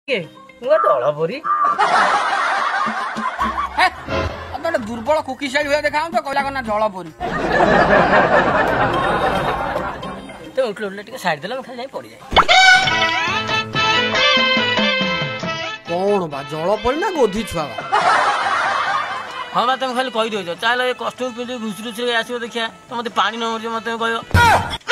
दल परी गोटे दुर्बल कुकी साइड हुए देखा तो कहला ना जल परी तो उठले उठले टिके साइड देला खाली पड़ जाए कौन बा जल परी ना गोधी छुआ हाँ बा तुम खाली कही दो चल कष्ट घुसरी घुसरी आसो देखिया तो मत पानी न मत कह